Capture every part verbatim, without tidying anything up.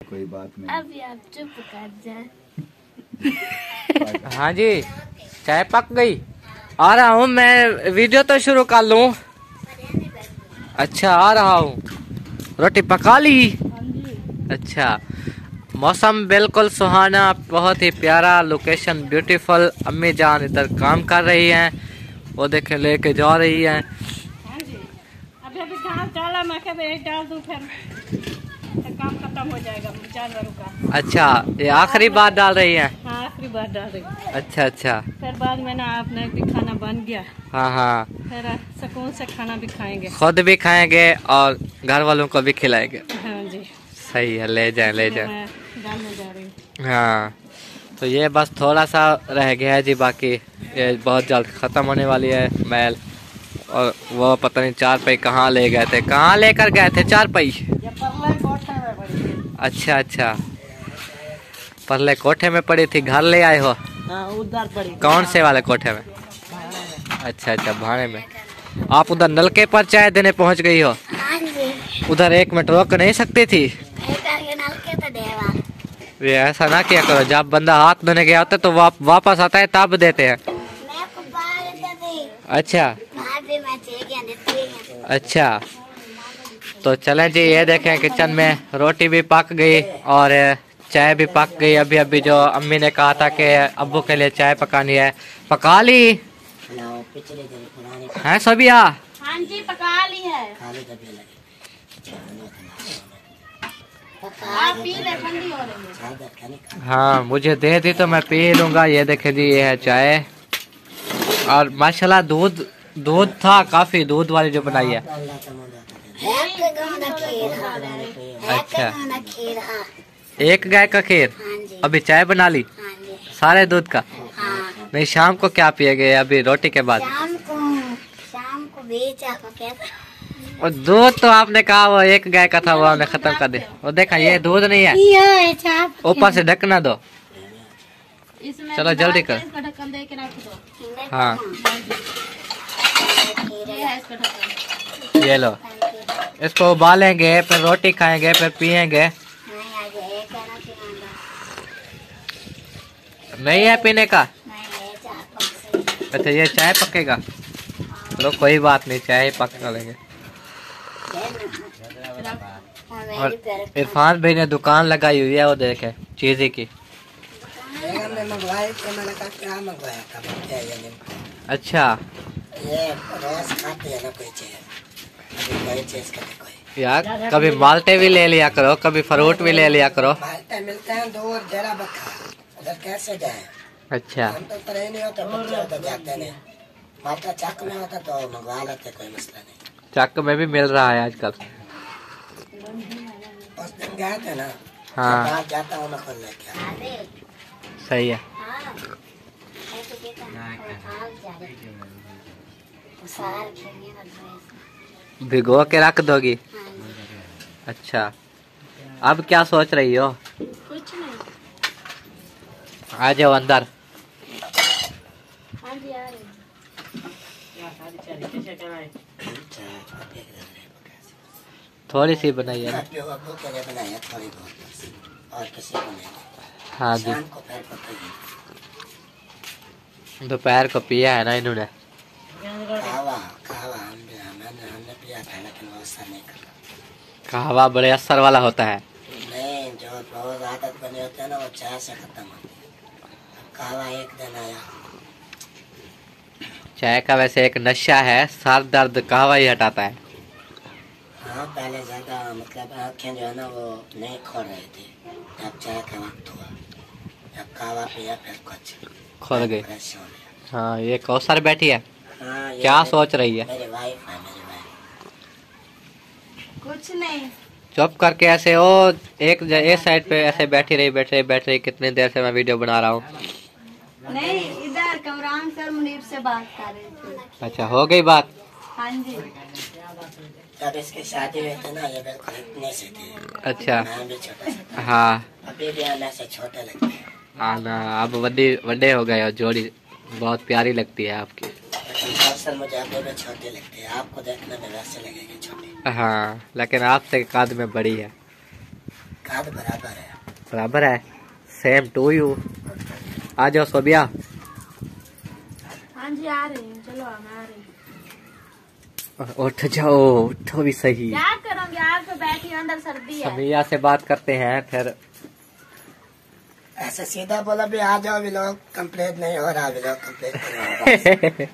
कोई बात नहीं। अभी आप चुप कर जाए। हाँ जी, चाय पक गई। आ रहा हूँ मैं, वीडियो तो शुरू कर लूँ। अच्छा, आ रहा हूँ। रोटी पका ली? अच्छा, मौसम बिल्कुल सुहाना, बहुत ही प्यारा, लोकेशन ब्यूटीफुल। अम्मी जान इधर काम कर रही हैं, वो देखे लेके जा रही हैं। हाँ जी, अभी अभी घास डाला, मैं क्या डाल दूँ, फिर काम खत्म हो जाएगा जानवरों का। अच्छा, ये आखिरी बार डाल रही हैं? हाँ, आखिरी बार डाल रही। अच्छा अच्छा, फिर बाद में ना आपने भी खाना बन गया। हाँ हाँ, फिर सुकून से खाना भी खाएंगे, खुद भी खाएंगे और घर वालों को भी खिलाएंगे। हाँ जी, सही है, ले जाए ले जाए। मैं डालने जा रही हूँ। हाँ, तो ये बस थोड़ा सा रह गया है जी, बाकी ये बहुत जल्द ख़त्म होने वाली है मैल। और वो पता नहीं चार पई कहाँ ले गए थे, कहाँ लेकर गए थे चार पई? अच्छा अच्छा, परले कोठे में पड़ी थी, घर ले आए हो? हाँ, उधर पड़ी। कौन से वाले कोठे में? अच्छा अच्छा, भाड़े में। आप उधर नलके पर चाय देने पहुंच गई हो? हाँ जी। उधर एक मिनट रोक नहीं सकती थी? ये ऐसा ना किया करो, जब बंदा हाथ धोने गया होता है तो वाप, वापस आता है तब देते हैं। अच्छा अच्छा, तो चलें जी, ये देखें किचन में रोटी भी पक गई और चाय भी पक गई। अभी अभी जो अम्मी ने कहा था कि अब्बू के लिए चाय पकानी है, पका ली है सबिया? हाँ जी, पका ली है। आप पी ले, ठंडी हो रही है। हाँ, मुझे दे दी तो मैं पी लूंगा। ये देखे जी, ये है चाय। और माशाल्लाह दूध दूध था, काफी दूध वाली जो बनाई है। अच्छा, एक गाय का खीर। अभी चाय बना ली सारे दूध का? नहीं, शाम को क्या पिएगे अभी रोटी के बाद? शाम को शाम को बेचा को कहता। और दूध तो आपने कहा वो एक गाय का था, वो आपने खत्म कर दिया। वो देखा, ये दूध नहीं है, ऊपर से ढकना दो। चलो जल्दी कर। ढक्कन दे के रख दो। हाँ, ये है इसका ढक्कन। ये लो, इसको उबालेंगे, फिर रोटी खाएंगे, फिर पियेंगे। नहीं है पीने का? अच्छा, ये चाय पकेगा? चलो कोई बात नहीं, चाय पका लेंगे। और इरफान भाई ने दुकान लगाई हुई है, वो देखे चीज़ी की। अच्छा, यार कभी माल्टे भी ले लिया करो, कभी फ्रूट भी ले लिया करो। माल्टे मिलते हैं दूर, जरा बखा, उधर कैसे जाए? अच्छा, हम तो परे नहीं होता, बच्चे उधर जाते नहीं। माल्टा चक में होता तो मंगवा लेते, कोई मसला नहीं। चक में भी मिल रहा है आजकल। उस दिन गए थे ना? हाँ, जाता हूँ मैं खुद लेके। सही है। भिगो के रख दोगी? अच्छा, अब क्या सोच रही हो? कुछ नहीं। आ जाओ अंदर। हाँ जी, आ रही। थोड़ी सी बनाई है ना? थोड़ी बहुत, और किसी को नहीं। हाँ जी, शाम को फिर पकाइए। दोपहर को पिया है ना इन्होंने? कहवा कहवा हमने हमने हमने पिया था, लेकिन वो असर नहीं करता। कहवा बड़े असर वाला होता है। नहीं, जो रोज आदत बनी होती है ना, वो चाय से खत्म होती है। कहवा एक दिन आया। चाय का वैसे एक नशा है, सर दर्द कहवा ही हटाता है। हाँ, पहले ज्यादा मतलब आँखें जो है ना वो नहीं खोल रही थी, जब चाय का वक्त हुआ, जब कहवा पिया फिर कुछ खोल गई। फ्रेश हो गया। हाँ, ये कौसर बैठी है, हाँ, ये क्या मेरी- सोच रही है? मेरी वाइफ है, मेरी वाइफ। कुछ नहीं। चुप करके ऐसे ओ एक ज- एक साइड पे ऐसे बैठी रही बैठ रही बैठ रही कितनी देर से मैं वीडियो बना रहा हूँ। नहीं, इधर कमरान सर मुनीर से बात कर रहे थे। अच्छा, हो गई बात? हाँ जी। जब इसकी शादी हुई थी ना, ये बिल्कुल इतने से थी। अच्छा, मैं भी छोटा सा था। हाँ, अभी भी आने से छोटे लगते हैं। आना अब बड़े बड़े हो गए और जोड़ी बहुत प्यारी लगती है आपकी। अक्सर मुझे अभी भी छोटी लगती है, आपको देखने में वैसे लगेगी छोटी। हाँ, लेकिन आपसे काद में बड़ी है। कद बराबर है। बराबर है। Same to you. आ जाओ सोबिया। हाँ जी आ रही हूँ, चलो हम आ रही हूँ। उठ जाओ, उठो भी सही। क्या करूँगी, आप तो बैठी हूँ, अंदर सर्दी है। समिया से बात करते हैं फिर। ऐसे सीधा बोला भी आ जाओ, भी लोग कंप्लीट नहीं हो रहा, भी लोग कंप्लीट करो।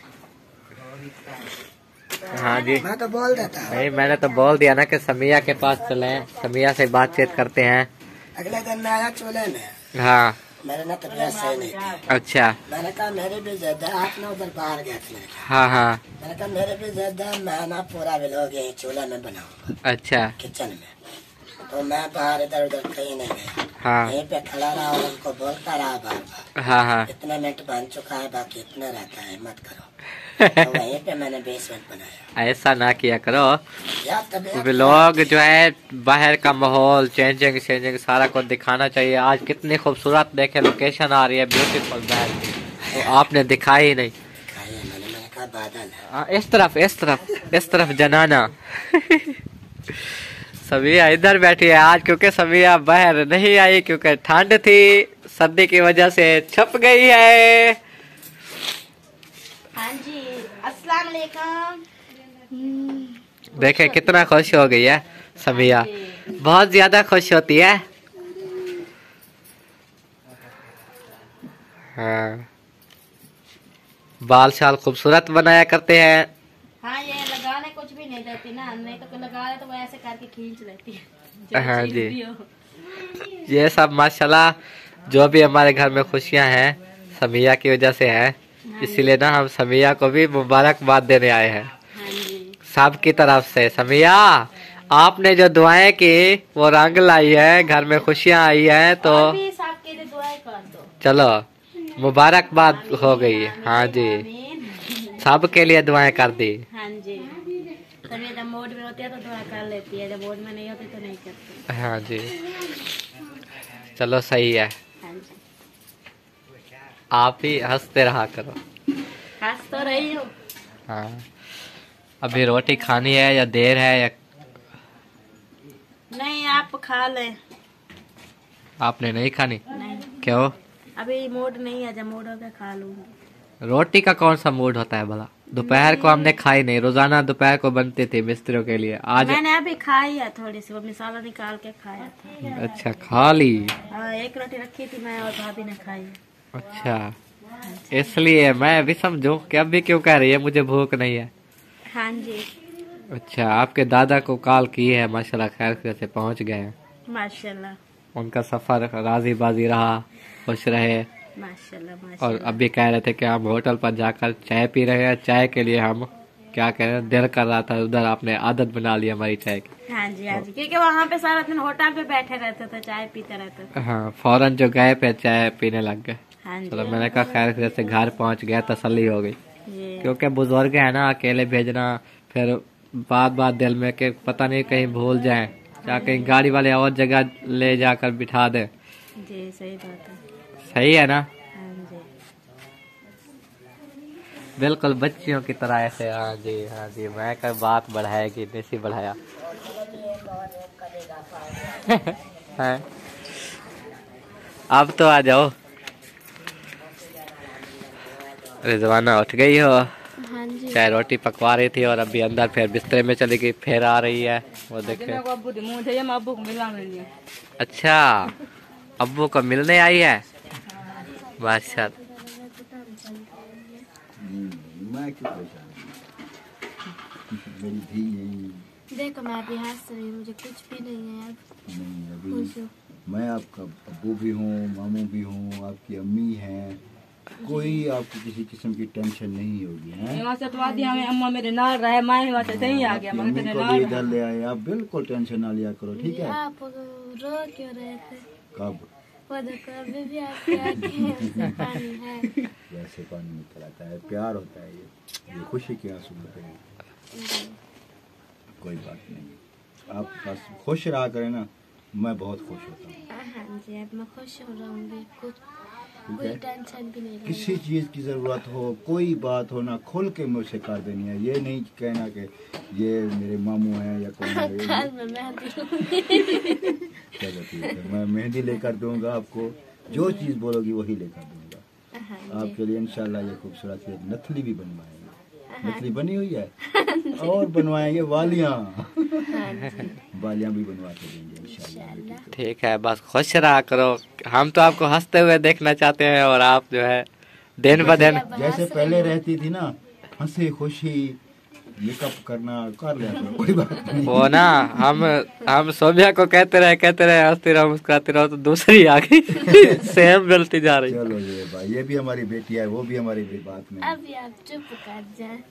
हाँ जी। मैं तो बोल देता हूँ। नहीं, मैंने तो बोल दिया ना कि समिया के पास चले, समिया से बातचीत करते हैं। अगले दिन मैं आया चूल्हे में। हाँ। मेरे ना तबीयत सही नहीं थी। अच्छा। मैंने कहा मेरे भी ज्यादा, आप ना उधर बाहर गए थे। हाँ हाँ। मैंने कहा मेरे भी ज्यादा, मैं ना पूरा व्लॉग यही चूल्हे में बनाऊंगा। अच्छा। किचन में। तो मैं बाहर इधर उधर कहीं नहीं गया। हाँ। यहीं पे खड़ा रहा और उनको बोलता रहा बार बार। हाँ हाँ। इतना मिनट बन चुका है, बाकी इतना रहता है, मत करो। तो वहीं पे मैंने बीस मिनट बनाया। ऐसा ना किया करो। यार तबीयत व्लॉग जो है बाहर का माहौल चेंजिंग चेंजिंग सारा कुछ दिखाना चाहिए। आज कितनी खूबसूरत देखे लोकेशन आ रही है, ब्यूटीफुल बाहर, तो आपने दिखाई ही नहीं। खाया मैंने, मैंने कहा बादल है। आ, इस तरफ इस तरफ इस तरफ जनाना। समिया इधर बैठी है आज, क्योंकि समिया बाहर नहीं आई, क्योंकि ठंड थी, सर्दी की वजह से छप गई है। हाँ जी, अस्सलाम वालेकुम। देखे कितना खुश हो गई है समिया, बहुत ज्यादा खुश होती है। हाँ, बाल शाल खूबसूरत बनाया करते हैं। हाँ, ये लगाने कुछ भी नहीं देती ना, नहीं तो लगा ले तो वो ऐसे करके खींच लेती है। हाँ जी, ये सब माशाल्लाह जो भी हमारे घर में खुशियां हैं समिया की वजह से है, इसीलिए ना हम समिया को भी मुबारकबाद देने आए हैं। हाँ जी। सब की तरफ से। समिया, आपने जो दुआएं की वो रंग लाई है, घर में खुशियां आई है, तो और भी सबके लिए दुआएं कर दो। चलो मुबारकबाद हो गई। हाँ जी, सब के लिए दुआएं कर दी। हाँ जी, तभी जब मूड में होती है तो दुआ कर लेती है, जब मूड में नहीं होती तो नहीं करती। हाँ जी, चलो सही है। हाँ जी, आप ही हंसते रहा करो। हंस तो रही हूँ। हाँ, अभी रोटी खानी है या देर है या नहीं, आप खा ले। आपने नहीं खानी? नहीं, क्यों? अभी मूड नहीं है, जब मूड होगा खा लूंगी। रोटी का कौन सा मूड होता है भला? दोपहर को हमने खाई नहीं, रोजाना दोपहर को बनती थी मिस्त्रियों के लिए। आज मैंने अभी खाई है थोड़ी सी, वो मसाला निकाल के खाया था। अच्छा, खा ली। हाँ, एक रोटी रखी थी मैं और भाभी ने खाई। अच्छा, इसलिए मैं अभी समझूं कि अभी क्यों कह रही है मुझे भूख नहीं है। हाँ जी, अच्छा, आपके दादा को कॉल की है, माशाल्लाह खैर से पहुंच गए हैं। माशाल्लाह उनका सफर राजी बाजी रहा, खुश रहे। माशाल्लाह और माशाल्लाह। अभी कह रहे थे कि हम होटल पर जाकर चाय पी रहे हैं। चाय के लिए हम क्या कह रहे हैं, दिल कर रहा था उधर, आपने आदत बना ली हमारी चाय की। हाँ जी हाँ जी, क्योंकि वहाँ पे सारा दिन होटल पे बैठे रहते थे, चाय पीते रहते थे। हाँ, फौरन जो गए पे चाय पीने लग गए। हाँ जी, चलो, मैंने कहा खैर से घर पहुंच गया, तसल्ली हो गई। जी। क्योंकि बुजुर्ग है ना, अकेले भेजना, फिर बात बात दिल में कि पता नहीं कहीं भूल जाए, या कहीं गाड़ी वाले और जगह ले जाकर बिठा दे। जी, सही बात है। सही है ना? हाँ जी, बिल्कुल बच्चियों की तरह ऐसे। हाँ जी हाँ जी, मैं कर बात बढ़ाएगी, नहीं बढ़ाया। है? अब तो आ जाओ। रिजवाना उठ गई हो? हाँ जी। चाय रोटी पकवा रही थी और अभी अंदर फिर बिस्तरे में चली गई, फिर आ रही है। वो देखे। अच्छा, अब्बू को मिलने आई है। माशाल्लाह। देखो मैं अभी हंस रही हूँ, मुझे कुछ भी नहीं है अब। नहीं, अभी खुश हूँ। मैं आपका अब्बू भी हूँ, मामू भी हूँ, आपकी अम्मी हैं, कोई आपको किसी किस्म की टेंशन नहीं होगी। हैं? अम्मा मेरे नाल रहे, मैं वहाँ से सही आ गया, आपकी मैं अम्मी तेरे को नाल भी इधर ले आए, आप बिल्कुल टेंशन ना लिया करो, ठीक है? आप रो क्यों रहे थे? कब? वो देखो अभी भी आपके आंखें पानी है। वैसे पानी निकल आता है, प्यार होता है, ये ये खुशी के आंसू होते हैं। कोई बात नहीं, आप बस खुश रहा करें ना, मैं बहुत खुश होता हूँ। हाँ जी, अब मैं खुश हो रहूँगी। कुछ ठीक कोई है। टेंशन भी नहीं लेना। किसी चीज की जरूरत हो, कोई बात हो ना, खुल के मुझसे कर देनी है। ये नहीं कहना कि ये मेरे मामू हैं या कौन है। घर में मेहंदी चलो ठीक है, मैं मेहंदी लेकर दूंगा आपको, जो चीज बोलोगी वही लेकर दूंगा हाँ जी। आपके लिए। इंशाल्लाह ये खूबसूरत से नथली भी बनवाएंगे। नथली बनी हुई है और बनवाएंगे वालियां। वालियां भी बनवा के देंगे इंशाल्लाह। ठीक है, बस खुश रहा करो। हम तो आपको हंसते हुए देखना चाहते हैं और आप जो है दिन ब दिन जैसे पहले रहती थी ना, हंसी खुशी मेकअप करना कर लिया करो, कोई बात नहीं। वो ना हम हम सोबिया को कहते रहे कहते रहे हंसती रहो मुस्कुराती रहो, तो दूसरी आ गई सेम मिलती जा रही। चलो ये भाई, ये भी हमारी बेटी है, वो भी हमारी बात में। अभी आप चुप कर जाए।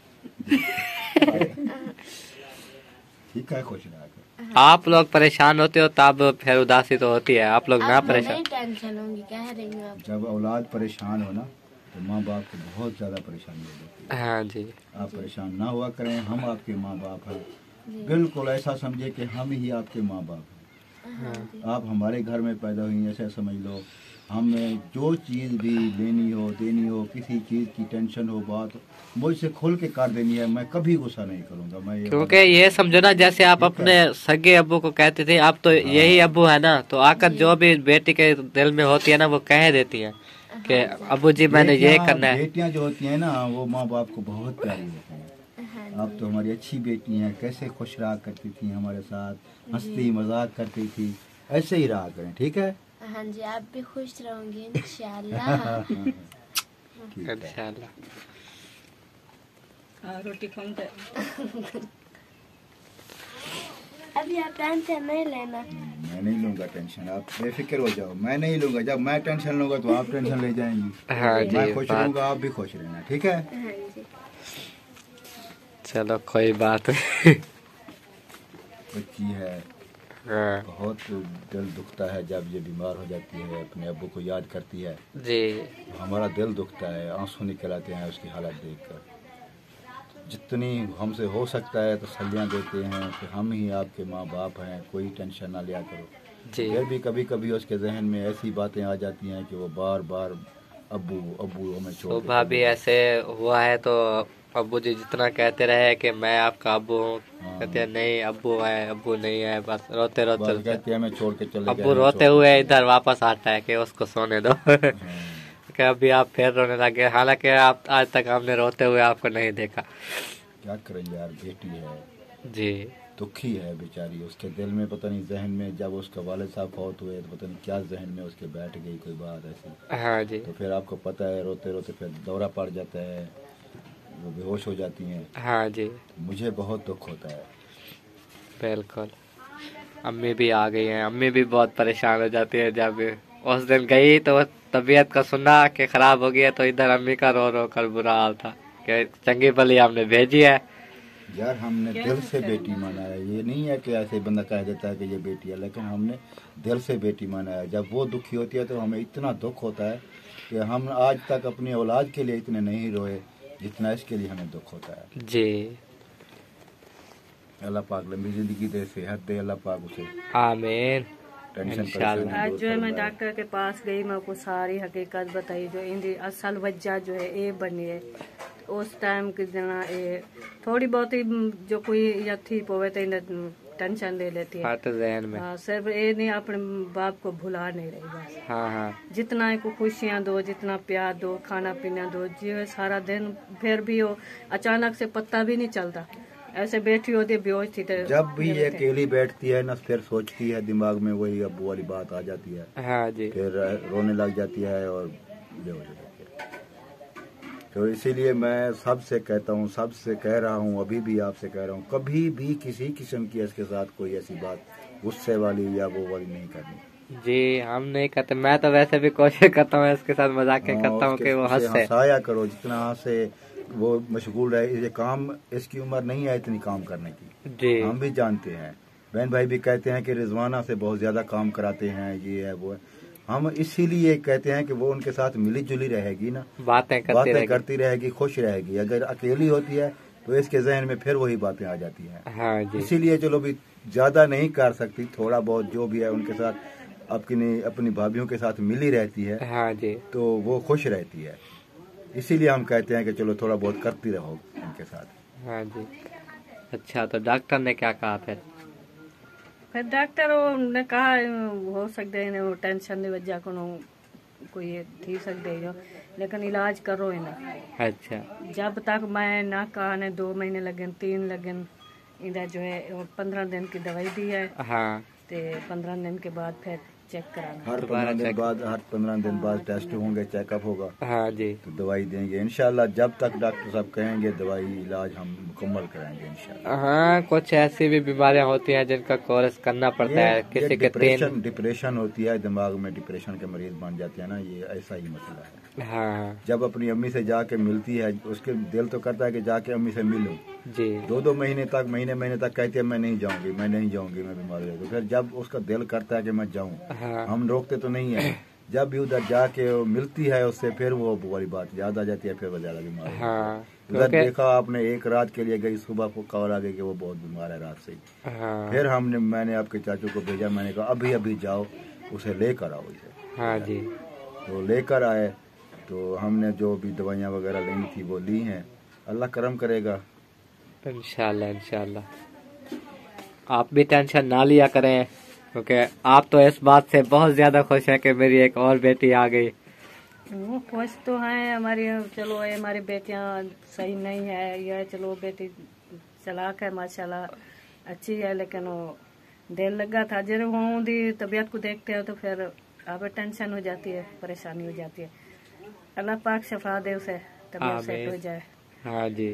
ठीक है, खुश रहा करो। आप लोग परेशान होते हो तब फिर उदासी तो होती है, आप लोग ना अब मैं परेशान। नहीं टेंशन होंगी, कह रही हूँ अब। जब औलाद परेशान हो ना, तो माँ बाप को बहुत ज्यादा परेशानी हो जाती है। हाँ जी, आप परेशान ना हुआ करें, हम आपके माँ बाप हैं। बिल्कुल ऐसा समझे कि हम ही आपके माँ बाप हैं। आप हमारे घर में पैदा हुई, ऐसा समझ लो। हमें जो चीज़ भी लेनी हो, देनी हो, किसी चीज़ की टेंशन हो, बात मुझसे खुल के कर देनी है। मैं कभी गुस्सा नहीं करूँगा। मैं ये क्योंकि ये समझो ना, जैसे आप अपने सगे अब्बू को कहते थे, आप तो यही अब्बू है ना, तो आकर जो भी बेटी के दिल में होती है ना, वो कह देती है कि अब्बू जी मैंने ये बेटियां- करना है। बेटियां जो होती हैं ना, वो माँ बाप को बहुत प्यारी होती हैं। आप तो हमारी अच्छी बेटी हैं, कैसे खुश रहा करती थी हमारे साथ, हंसती मजाक करती थी। ऐसे ही रहा करें, ठीक है। हाँ जी, आप भी खुश रहोगे इंशाल्लाह। ठीक है। इंशाल्लाह। हाँ, रोटी खाऊं तो अभी आप टेंशन नहीं लेना। मैं नहीं लूंगा टेंशन, आप बेफिक्र हो जाओ। मैं नहीं लूंगा, जब मैं टेंशन लूंगा तो आप टेंशन ले जाएंगी। हाँ जी, मैं खुश बात- रहूंगा, आप भी खुश रहना, ठीक है। हाँ जी। चलो कोई बात नहीं। बच्ची है, हाँ, बहुत दिल दुखता है जब ये बीमार हो जाती है, अपने अब्बू को याद करती है। जी हमारा दिल दुखता है, आंसू निकल आते हैं उसकी हालत देखकर। जितनी हमसे हो सकता है तसल्लियाँ देते हैं कि हम ही आपके माँ बाप हैं, कोई टेंशन ना लिया करो। जी फिर भी कभी कभी उसके जहन में ऐसी बातें आ जाती हैं कि वो बार बार अब्बू अब्बू हमें छोड़ के सुबह भी चले ऐसे हुआ है, तो अब्बू जी जितना कहते रहे कि मैं आपका अब्बू हूँ, हाँ। कहते हैं नहीं अब्बू है, अब्बू नहीं है, बस रोते रोते बस रोते कहते हैं हमें छोड़ के चले गए, अब्बू हमें रोते छोड़ हुए के इधर वापस आता है कि उसको सोने दो। चले गए। हाँ, कि अभी आप फिर रोने लगे, हालांकि आप आज तक हमने रोते हुए आपको नहीं देखा। क्या करें यार, बेटी है, जी दुखी है बेचारी। उसके दिल में पता नहीं, जहन में जब उसका वालिद साहब फौत हुए तो पता नहीं क्या जहन में उसके बैठ गई कोई बात ऐसी। हाँ जी तो फिर आपको पता है, रोते रोते फिर दौरा पड़ जाता है, वो बेहोश हो जाती हैं। हाँ जी मुझे बहुत दुख होता है। बिल्कुल। अम्मी भी आ गई हैं, अम्मी भी बहुत परेशान हो जाती है। जब उस दिन गई तो तबीयत का सुना कि खराब हो गया, तो इधर अम्मी का रो रो कर बुरा हाल था कि चंगी भली हमने भेजी है। यार हमने दिल से बेटी माना है, ये नहीं है कि ऐसे बंदा कह देता है कि ये बेटी है, लेकिन हमने दिल से बेटी माना है। जब वो दुखी होती है तो हमें इतना दुख होता है कि हम आज तक अपनी औलाद के लिए इतने नहीं रोए जितना इसके लिए हमें दुख होता है। जी अल्लाह पाक लंबी जिंदगी दे, सेहत दे अल्लाह पाक उसे, आमीन टेंशन इंशाल्लाह। परेशानी आज दूर जो है मैं फरमाए। डॉक्टर के पास गई, मैं आपको सारी हकीकत बताई जो इनकी असल वजह जो है ये बनी है। उस टाइम के जना ये थोड़ी बहुत ही जो कोई या थी पोवे तो इन्हें टेंशन ले लेती है। हाँ तो जहन में हाँ, सिर्फ ये नहीं अपने बाप को भुला नहीं रही बस। हाँ हाँ जितना इनको खुशियाँ दो, जितना प्यार दो, खाना पीना दो, जो है सारा दिन फिर भी वो अचानक से पता भी नहीं चलता। ऐसे बैठी होती है बेहोश थी तो जब भी ये अकेली बैठती है ना, फिर सोचती है, दिमाग में वही अब्बू वाली बात आ जाती है, हाँ जी फिर रोने लग जाती है और बेहोश हो जाती है। तो इसीलिए मैं सबसे कहता हूँ, सबसे कह रहा हूँ, अभी भी आपसे कह रहा हूँ, कभी भी किसी किस्म की इसके साथ कोई ऐसी बात गुस्से वाली या वो वाली नहीं करनी। जी हम नहीं करते। मैं तो वैसे भी कोशिश करता हूँ इसके साथ मजाक हाँ, करता हूँ उसके- कि वो उसे हंसे। हंसाया करो, जितना हंसे वो मशगूल रहे। ये काम, इसकी उम्र नहीं है इतनी काम करने की, जी हम भी जानते हैं। बहन भाई भी कहते हैं कि रिजवाना से बहुत ज्यादा काम कराते हैं, ये है वो है। हम इसीलिए कहते हैं कि वो उनके साथ मिली जुली रहेगी ना, बातें करती बातें रहेगी। करती रहेगी, खुश रहेगी। अगर अकेली होती है तो इसके जहन में फिर वही बातें आ जाती हैं। हाँ जी इसीलिए चलो भी ज्यादा नहीं कर सकती, थोड़ा बहुत जो भी है उनके साथ अपनी अपनी भाभीयों के साथ मिली रहती है हाँ जी, तो वो खुश रहती है। इसीलिए हम कहते हैं कि चलो थोड़ा बहुत करती रहो उनके साथ। हाँ जी। अच्छा, तो डॉक्टर ने क्या कहा फिर? फिर डॉक्टर ने कहा हो सकते हैं वो टेंशन की वजह को कोई थी सकते हो, लेकिन इलाज करो इन्हें। अच्छा, जब तक मैं ना कहा ने दो महीने लगन तीन लगन इधर जो है पंद्रह दिन की दवाई दी है। हाँ, ते पंद्रह दिन के बाद फिर चेक कराना। हर पंद्रह दिन बाद हर पंद्रह दिन बाद टेस्ट होंगे, चेकअप होगा, हाँ जी। तो दवाई देंगे इंशाल्लाह। जब तक डॉक्टर साहब कहेंगे दवाई इलाज हम मुकम्मल कराएंगे इंशाल्लाह। हाँ, कुछ ऐसी भी बीमारियां होती हैं जिनका कोर्स करना पड़ता है। किसी के तीन डिप्रेशन डिप्रेशन होती है, दिमाग में डिप्रेशन के मरीज बन जाते हैं ना, ये ऐसा ही मसला है। हाँ जब अपनी अम्मी से जाके मिलती है, उसके दिल तो करता है कि जाके अम्मी से मिलूं। जी, दो दो महीने तक महीने महीने तक कहती है मैं नहीं जाऊंगी, मैं नहीं जाऊंगी, मैं बीमार हो जाऊंगी। फिर जब उसका दिल करता है कि मैं जाऊं, हाँ हम रोकते तो नहीं है। जब भी उधर जाके वो मिलती है उससे, फिर वो वाली बात याद आ जाती है, फिर वो ज्यादा बीमार हो जाती है। हाँ, उधर क्योंकि देखा आपने, एक रात के लिए गई, सुबह को कॉल आ गई कि वो बहुत बीमार है रात से ही। हाँ फिर हमने मैंने आपके चाचू को भेजा, मैंने कहा अभी अभी जाओ उसे लेकर आओ इसे। हाँ जी, तो लेकर आए, तो हमने जो भी दवाइयाँ वगैरह लेनी थी वो ली हैं। अल्लाह करम करेगा इंशाल्लाह इंशाल्लाह। आप भी टेंशन ना लिया करें, क्योंकि आप तो इस बात से बहुत ज्यादा खुश हैं कि मेरी एक और बेटी आ गई। वो खुश तो हैं हमारी, चलो ये हमारी बेटियां सही नहीं है, यह चलो बेटी चलाक है माशाल्लाह अच्छी है, लेकिन वो दिल लगा था जब वो दी तबीयत को देखते हो तो फिर आप टेंशन हो जाती है, परेशानी हो जाती है। अल्लाह पाक शफा दे उसे, तबीयत सेट हो जाए। हाँ जी,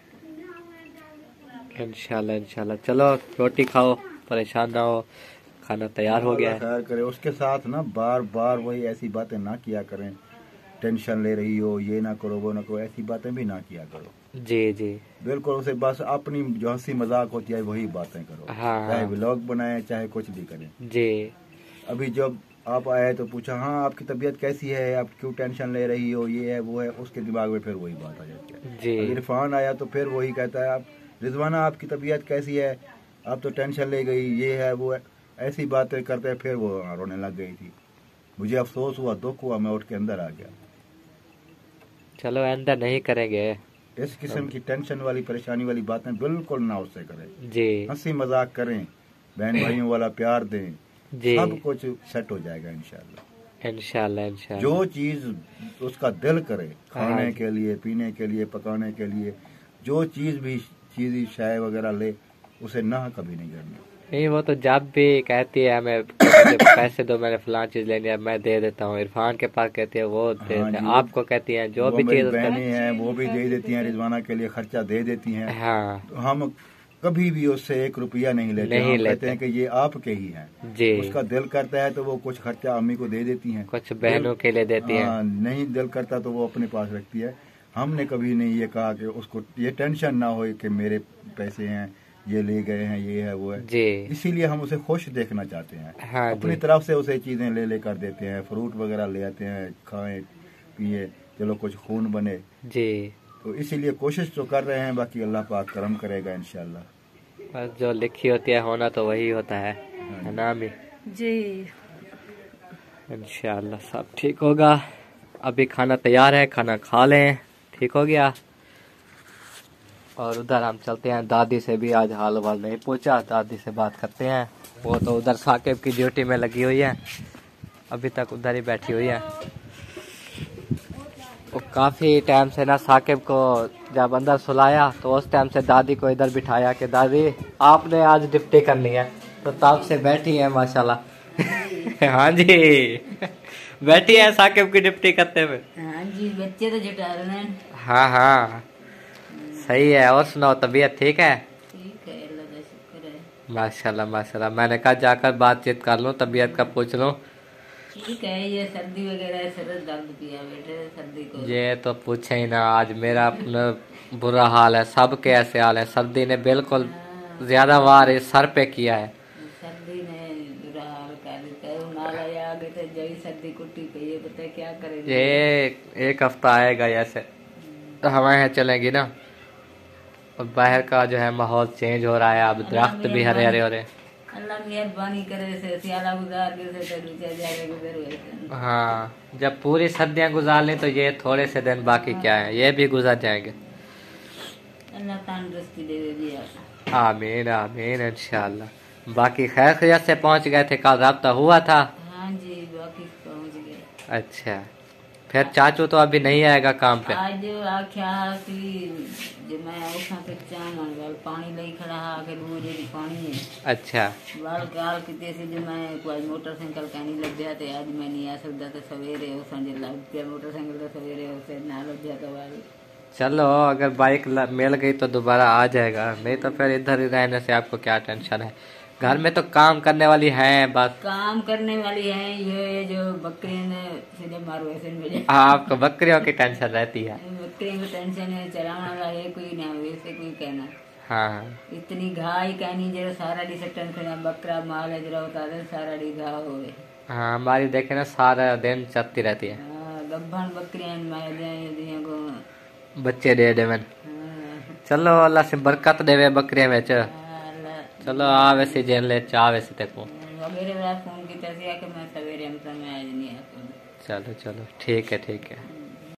इंशाल्लाह इंशाल्लाह। चलो रोटी खाओ, परेशान ना हो, खाना तैयार हो गया है। खैर करे। उसके साथ ना बार बार वही ऐसी बातें ना किया करें, टेंशन ले रही हो, ये ना करो वो ना करो, ऐसी बातें भी ना किया करो। जी जी, बिल्कुल, उसे बस अपनी जो हंसी मजाक होती है वही बातें करो। हाँ चाहे व्लॉग बनाए चाहे कुछ भी करें। जी। अभी जब आप आए तो पूछा हाँ आपकी तबीयत कैसी है, आप क्यों टेंशन ले रही हो, ये है वो है, उसके दिमाग में फिर वही बात आ जाती है। जी, इरफान आया तो फिर वही कहता है, आप रिजवाना आपकी तबीयत कैसी है, आप तो टेंशन ले गई, ये है वो है, ऐसी बातें करते फिर वो रोने लग गई थी। मुझे अफसोस हुआ, दुख हुआ, मैं उठ के अंदर आ गया। चलो अंदर नहीं करेंगे। इस किस्म की टेंशन वाली परेशानी वाली बातें बिल्कुल ना उससे करें। जी हंसी मजाक करें, बहन भाइयों वाला प्यार दें, जी, सब कुछ सेट हो जाएगा इंशाल्लाह। इंशाल्लाह इंशाल्लाह। जो चीज उसका दिल करे, हाँ खाने जी। के लिए, पीने के लिए, पकाने के लिए, जो चीज भी चीज चाय वगैरह ले, उसे ना कभी नहीं करनी। नहीं, वो तो जब भी कहती है मैं मुझे पैसे दो, मैंने फलां चीज लेनी है, मैं दे देता हूँ। इरफान के पास कहती है वो दे हाँ देते हैं, जी, आपको कहती है जो वो भी मेरी चीज उसका- बहनें हैं वो भी दे देती हैं, रिजवाना के लिए खर्चा दे देती हैं। हाँ तो हम कभी भी उससे एक रुपया नहीं लेते। नहीं हम लेते। कहते हैं कि ये आपके ही हैं। जी, उसका दिल करता है तो वो कुछ खर्चा अम्मी को दे देती हैं, कुछ बहनों के लिए देती है। हाँ, नहीं दिल करता तो वो अपने पास रखती है। हमने कभी नहीं ये कहा कि उसको ये टेंशन ना हो कि मेरे पैसे हैं, ये ले गए हैं, ये है वो है। जी, इसीलिए हम उसे खुश देखना चाहते हैं। हाँ अपनी जी, तरफ से उसे चीजें ले ले कर देते हैं, फ्रूट वगैरह ले आते हैं, खाएं पिए, चलो कुछ खून बने। जी। तो इसीलिए कोशिश तो कर रहे हैं, बाकी अल्लाह पाक करम करेगा इंशाल्लाह। बस जो लिखी होती है होना तो वही होता है, है ना अम्मी? जी इंशाल्लाह सब ठीक होगा। अभी खाना तैयार है, खाना खा लें, ठीक हो गया। और उधर हम चलते हैं, दादी से भी आज हाल वाल नहीं पूछा, दादी से बात करते हैं। वो तो उधर साकिब की ड्यूटी में लगी हुई है, अभी तक उधर ही बैठी हुई है। वो काफ़ी टाइम से ना साकिब को जब अंदर सुलाया तो उस टाइम से दादी को इधर बिठाया कि दादी आपने आज डिप्टी करनी है, तो तब से बैठी है माशाल्लाह। हाँ जी, बैठी है साकिब की डिप्टी करते हुए। हाँ जी, बच्चे तो जुटा रहे हैं। हाँ हाँ सही है। और सुनाओ, तबीयत ठीक है? ठीक है, अल्लाह का शुक्र है। माशाल्लाह माशाल्लाह। मैंने कहा जाकर बातचीत कर लूँ, तबीयत का पूछ लूँ। ठीक है, ये सर्दी वगैरह सर दर्द किया बैठे सर्दी को। ये तो पूछे ही ना, आज मेरा अपना बुरा हाल है, सबके ऐसे हाल है। सर्दी ने बिल्कुल ज्यादा वार इस सर पे किया है। सर्दी ने बुरा हाल कर दिया है। उनाला आ गए तो जई सर्दी कुट्टी पे, ये पता है क्या करेंगे। ये एक हफ्ता आएगा ऐसे हवाएं चलेंगी ना, और बाहर का जो है माहौल चेंज हो रहा है, अब दरख्त भी हरे हरे हो रहे हैं। अल्लाह मेहरबानी करे से सियाला गुजार के से तो दूसरे जाए गुजर हुए। हाँ, जब पूरी सर्दियाँ गुजार लें तो ये थोड़े से दिन बाकी क्या है, ये भी गुजर जाएंगे। अल्लाह तंदुरुस्ती दे दिया। आमीन आमीन इंशाल्लाह। बाकी खैर खैरियत से पहुंच गए थे, कल राब्ता हुआ था। हाँ जी बाकी पहुंच गए। अच्छा, फिर चाचू तो अभी नहीं आएगा काम पे। आज आख्या कि जो मैं उठा तो चावन वाल पानी लई खड़ा हा के दूर जी पानी है। अच्छा, वाल गाल किते से जो मैं कोई मोटरसाइकिल का नहीं लग गया थे, आज मैं नहीं आ सकता तो सवेरे उस संजय लग गया मोटरसाइकिल तो सवेरे उसे ना लग गया तो वाल। चलो अगर बाइक मिल गई तो दोबारा आ जाएगा, नहीं तो फिर इधर ही रहने से आपको क्या टेंशन है। घर में तो काम करने वाली है बस। काम करने वाली है ये जो बकरी ने सीधे मारो ऐसे मिले। आपको बकरियों की टेंशन रहती है। बकरी को टेंशन है, चलाने वाला है कोई ना, वैसे कोई कहना। हाँ, इतनी घाई कहनी जरा सारा डी से टेंशन है, बकरा माल है जरा होता है सारा डी घा होवे। हाँ हमारी देखे ना सारा दिन चलती रहती है। हाँ गब्बन बकरियां मार जाए दिया को बच्चे दे देवन। चलो अल्लाह से बरकत देवे बकरियां में। चलो आ वैसे जेन ले चाह वैसे देखो। वगैरह फोन की तरह से आके मैं सवेरे हम समय आज नहीं आता। चलो चलो ठीक है ठीक है।